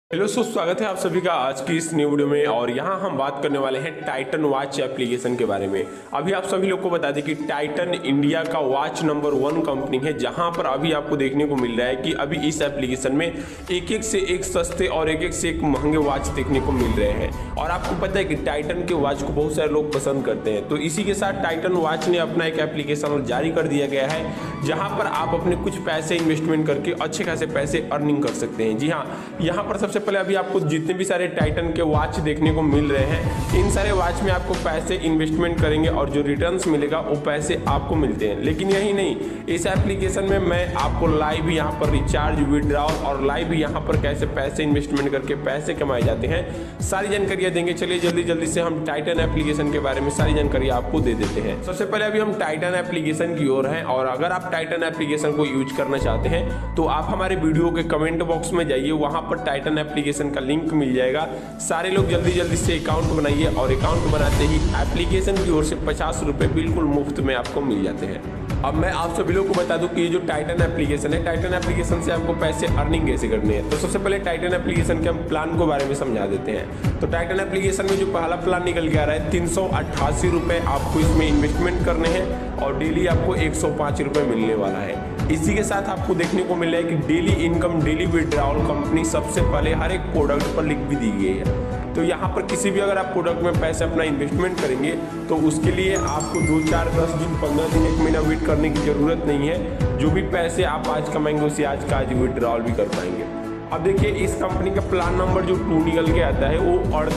Hello स्वागत है आप सभी का आज की इस न्यू वीडियो में। और यहाँ हम बात करने वाले हैं टाइटन वॉच एप्लीकेशन के बारे में। अभी आप सभी लोग को बता दें कि टाइटन इंडिया का वॉच नंबर 1 कंपनी है, जहाँ पर अभी आपको देखने को मिल रहा है कि अभी इस एप्लीकेशन में एक से एक सस्ते और एक से एक महंगे वॉच देखने को मिल रहे हैं। और आपको पता है कि टाइटन के वॉच को बहुत सारे लोग पसंद करते हैं, तो इसी के साथ टाइटन वॉच ने अपना एक एप्लीकेशन जारी कर दिया गया है, जहाँ पर आप अपने कुछ पैसे इन्वेस्टमेंट करके अच्छे खासे पैसे अर्निंग कर सकते हैं। जी हाँ, यहाँ पर सबसे पहले अभी आपको जितने भी सारे टाइटन के वॉच देखने को मिल रहे हैं, इन सारे वॉच में आपको पैसे इन्वेस्टमेंट करेंगे और जो रिटर्न्स मिलेगा वो पैसे आपको मिलते हैं। लेकिन यही नहीं, इस एप्लीकेशन में मैं आपको लाइव यहाँ पर रिचार्ज, विड्रॉल और लाइव यहाँ पर कैसे पैसे इन्वेस्टमेंट करके पैसे कमाए जाते हैं, सारी जानकारियाँ देंगे। चलिए जल्दी से हम टाइटन एप्लीकेशन के बारे में सारी जानकारी आपको दे देते हैं। सबसे पहले अभी हम टाइटन एप्लीकेशन की ओर हैं, और अगर आप टाइटन एप्लीकेशन को यूज करना चाहते हैं तो आप हमारे वीडियो के कमेंट बॉक्स में जाइए, वहां पर टाइटन एप्लीकेशन का लिंक मिल जाएगा। सारे लोग जल्दी से अकाउंट बनाइए, और अकाउंट बनाते ही एप्लीकेशन की ओर से 50 रुपए बिल्कुल मुफ्त में आपको मिल जाते हैं। अब मैं आप सभी लोगों को बता दूं कि ये जो टाइटन एप्लीकेशन है, टाइटन एप्लीकेशन से आपको पैसे अर्निंग कैसे करनी है। तो सबसे पहले टाइटन एप्लीकेशन के हम प्लान के बारे में समझा देते हैं। तो टाइटन एप्लीकेशन में जो पहला प्लान निकल के आ रहा है, 388 रुपये आपको इसमें इन्वेस्टमेंट करने हैं और डेली आपको 105 रुपये मिलने वाला है। इसी के साथ आपको देखने को मिल रहा है कि daily income, daily withdrawal company सबसे पहले हर एक प्रोडक्ट पर लिख भी दी गई है। तो यहाँ पर किसी भी अगर आप प्रोडक्ट में पैसे अपना इन्वेस्टमेंट करेंगे तो उसके लिए आपको 2, 4, 10 दिन, 15 दिन, 1 महीना वेट करने की जरूरत नहीं है। जो भी पैसे आप आज कमाएंगे उसे आज का आज विड्रॉल भी कर पाएंगे। अब देखिए, इस कंपनी का प्लान नंबर जो 2 निकल के आता है वो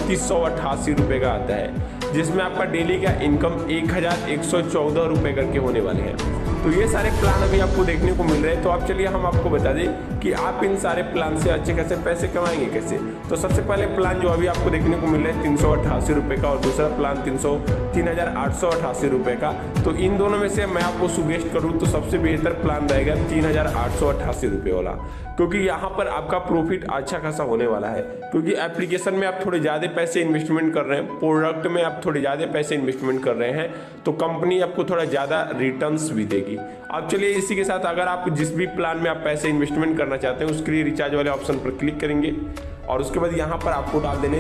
3888 रुपये का आता है, जिसमें आपका डेली का इनकम 1114 रुपये करके होने वाले हैं। तो ये सारे प्लान अभी आपको देखने को मिल रहे हैं। तो अब चलिए हम आपको बता दें कि आप इन सारे प्लान से अच्छे खासे पैसे कमाएंगे कैसे। तो सबसे पहले प्लान जो अभी आपको देखने को मिल रहा है 388 रुपये का, और दूसरा प्लान 3888 रुपये का। तो इन दोनों में से मैं आपको सुजेस्ट करूँ तो सबसे बेहतर प्लान रहेगा 3888 रुपये वाला, क्योंकि यहाँ पर आपका प्रॉफिट अच्छा खासा होने वाला है। क्योंकि एप्लीकेशन में आप थोड़े ज़्यादा पैसे इन्वेस्टमेंट कर रहे हैं, प्रोडक्ट में आप थोड़े ज़्यादा पैसे इन्वेस्टमेंट कर रहे हैं, तो कंपनी आपको थोड़ा ज़्यादा रिटर्न्स भी देगी। अब चलिए, इसी के साथ अगर आप जिस भी प्लान में आप पैसे इन्वेस्टमेंट करना चाहते हैं उसके लिए रिचार्ज वाले ऑप्शन पर क्लिक करेंगे, और उसके बाद यहाँ पर आपको डाल देने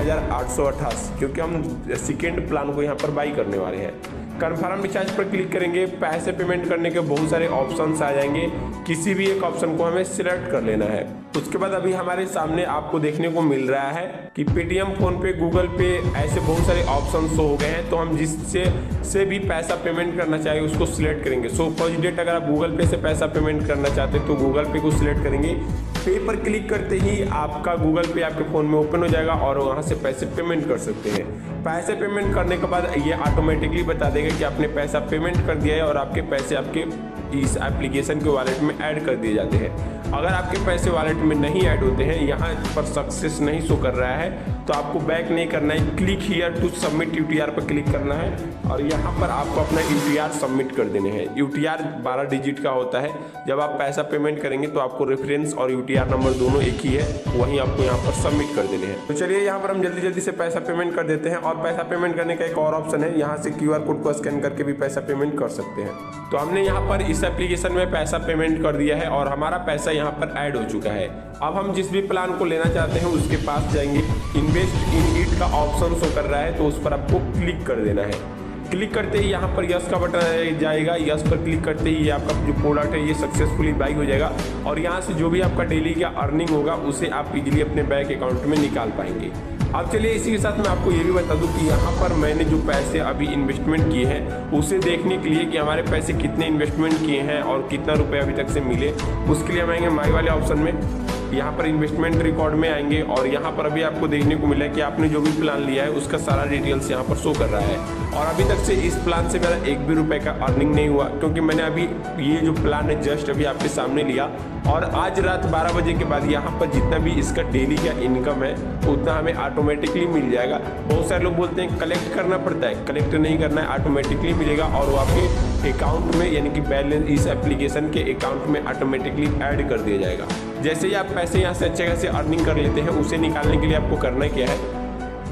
3888, क्योंकि हम सेकेंड प्लान को यहाँ पर बाई करने वाले हैं। कन्फर्म रिचार्ज पर क्लिक करेंगे, पैसे पेमेंट करने के बहुत सारे ऑप्शंस आ जाएंगे, किसी भी एक ऑप्शन को हमें सिलेक्ट कर लेना है। उसके बाद अभी हमारे सामने आपको देखने को मिल रहा है कि पेटीएम, फोन पे, गूगल पे, ऐसे बहुत सारे ऑप्शन शो हो गए हैं। तो हम जिससे भी पैसा पेमेंट करना चाहिए उसको सिलेक्ट करेंगे। सो फर्स्ट डेट अगर आप गूगल पे से पैसा पेमेंट करना चाहते हैं तो गूगल पे को सिलेक्ट करेंगे। पे पर क्लिक करते ही आपका गूगल पे आपके फ़ोन में ओपन हो जाएगा और वहाँ से पैसे पेमेंट कर सकते हैं। पैसे पेमेंट करने के बाद ये ऑटोमेटिकली बता देगा कि आपने पैसा पेमेंट कर दिया है, और आपके पैसे आपके इस एप्लीकेशन के वॉलेट में ऐड कर दिए जाते हैं। अगर आपके पैसे वॉलेट में नहीं ऐड होते हैं, यहाँ पर सक्सेस नहीं शो कर रहा है, तो आपको बैक नहीं करना है, click here to submit UTR पर क्लिक करना है, और यहाँ पर आपको अपना यूटीआर सबमिट कर देने हैं। यूटीआर 12 डिजिट का होता है। जब आप पैसा पेमेंट करेंगे तो आपको रेफरेंस और यूटीआर नंबर दोनों एक ही है, वहीं आपको यहाँ पर सबमिट कर देने हैं। तो चलिए, यहाँ पर हम जल्दी से पैसा पेमेंट कर देते हैं। और पैसा पेमेंट करने का एक और ऑप्शन है, यहाँ से क्यूआर कोड को स्कैन करके भी पैसा पेमेंट कर सकते हैं। तो हमने यहाँ पर इस एप्लीकेशन में पैसा पेमेंट कर दिया है और हमारा पैसा यहाँ पर ऐड हो चुका है। अब हम जिस भी प्लान को लेना चाहते हैं उसके पास जाएंगे, इन्वेस्ट इन इट का ऑप्शन शो कर रहा है, तो उस पर आपको क्लिक कर देना है। क्लिक करते ही यहाँ पर यस का बटन जाएगा, यस पर क्लिक करते ही आपका जो प्रोडक्ट है ये सक्सेसफुली बाई हो जाएगा, और यहाँ से जो भी आपका डेली का अर्निंग होगा उसे आप इजीली अपने बैंक अकाउंट में निकाल पाएंगे। अब चलिए, इसी के साथ मैं आपको ये भी बता दूं कि यहाँ पर मैंने जो पैसे अभी इन्वेस्टमेंट किए हैं उसे देखने के लिए कि हमारे पैसे कितने इन्वेस्टमेंट किए हैं और कितना रुपए अभी तक से मिले, उसके लिए हम आएंगे माई वाले ऑप्शन में। यहाँ पर इन्वेस्टमेंट रिकॉर्ड में आएंगे, और यहाँ पर अभी आपको देखने को मिला है कि आपने जो भी प्लान लिया है उसका सारा डिटेल्स यहाँ पर शो कर रहा है। और अभी तक से इस प्लान से मेरा 1 भी रुपए का अर्निंग नहीं हुआ, क्योंकि मैंने अभी ये जो प्लान है जस्ट अभी आपके सामने लिया, और आज रात 12 बजे के बाद यहाँ पर जितना भी इसका डेली का इनकम है उतना हमें ऑटोमेटिकली मिल जाएगा। बहुत सारे लोग बोलते हैं कलेक्ट करना पड़ता है, कलेक्ट नहीं करना है, ऑटोमेटिकली मिलेगा, और वो आपके अकाउंट में यानी कि बैलेंस इस एप्लीकेशन के अकाउंट में ऑटोमेटिकली ऐड कर दिया जाएगा। जैसे ही आप पैसे यहाँ से अच्छे खासे अर्निंग कर लेते हैं, उसे निकालने के लिए आपको करना क्या है,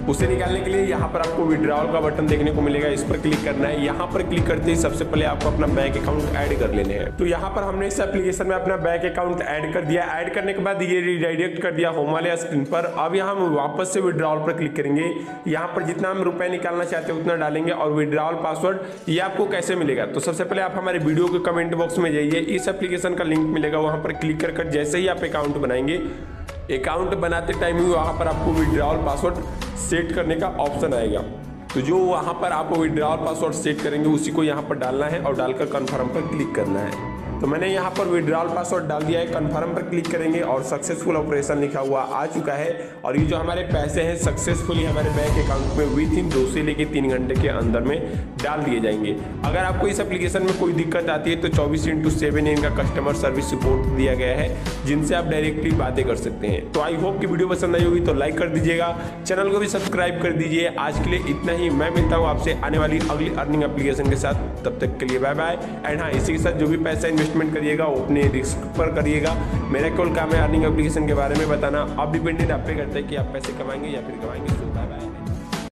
उसे निकालने के लिए यहाँ पर आपको विड्रॉल का बटन देखने को मिलेगा, इस पर क्लिक करना है। यहाँ पर क्लिक करते ही सबसे पहले आपको अपना बैंक अकाउंट ऐड कर लेने हैं। तो यहाँ पर हमने इस एप्लीकेशन में अपना बैंक अकाउंट ऐड कर दिया। ऐड करने के बाद ये रिडायरेक्ट कर दिया होम वाले स्क्रीन पर। अब यहाँ हम वापस से विड्रॉल पर क्लिक करेंगे। यहाँ पर जितना हम रुपए निकालना चाहते हैं उतना डालेंगे और विड्रॉल पासवर्ड ये आपको कैसे मिलेगा। तो सबसे पहले आप हमारे वीडियो के कमेंट बॉक्स में जाइए, इस एप्लीकेशन का लिंक मिलेगा, वहाँ पर क्लिक कर जैसे ही आप अकाउंट बनाएंगे, अकाउंट बनाते टाइम ही वहाँ पर आपको विड्रॉल पासवर्ड सेट करने का ऑप्शन आएगा। तो जो वहाँ पर आप विड्रॉल पासवर्ड सेट करेंगे उसी को यहाँ पर डालना है और डालकर कन्फर्म पर क्लिक करना है। तो मैंने यहाँ पर विड्रॉल पासवर्ड डाल दिया है, कन्फर्म पर क्लिक करेंगे और सक्सेसफुल ऑपरेशन लिखा हुआ आ चुका है। और ये जो हमारे पैसे हैं सक्सेसफुली हमारे बैंक अकाउंट में विद इन 2 से लेकर 3 घंटे के अंदर में डाल दिए जाएंगे। अगर आपको इस एप्लीकेशन में कोई दिक्कत आती है तो 24/7 इनका कस्टमर सर्विस सपोर्ट दिया गया है, जिनसे आप डायरेक्टली बातें कर सकते हैं। तो आई होप कि वीडियो पसंद आई होगी तो लाइक कर दीजिएगा, चैनल को भी सब्सक्राइब कर दीजिए। आज के लिए इतना ही, मैं मिलता हूँ आपसे आने वाली अगली अर्निंग एप्लीकेशन के साथ। तब तक के लिए बाय बाय। एंड हाँ, इसी के साथ जो भी पैसा इन्वेस्टमेंट करिएगा वो अपने रिस्क पर करिएगा। मेरा केवल काम है अर्निंग एप्लीकेशन के बारे में बताना। अब डिपेंडेंट आप पे करता है कि आप पैसे कमाएंगे या फिर गवाएंगे।